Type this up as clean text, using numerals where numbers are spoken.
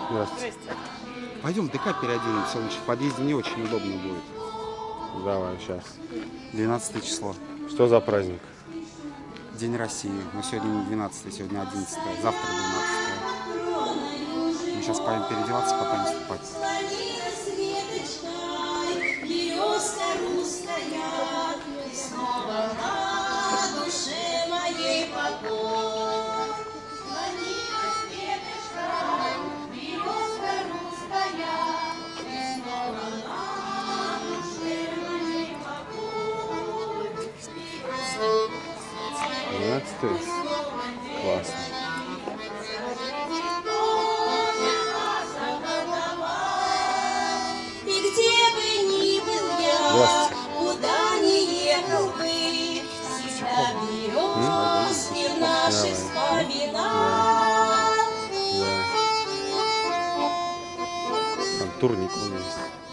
Здравствуйте. Здрасте. Пойдем ДК переоденемся, лучше в подъезде не очень удобно будет. Давай, сейчас. 12 число. Что за праздник? День России. Но сегодня не 12, сегодня 11, завтра 12. Мы сейчас пойдем переодеваться, потом выступать. Классно. И где бы ни был я, куда ни ехал бы, всегда березки в наших вспоминах. Там турник у меня есть.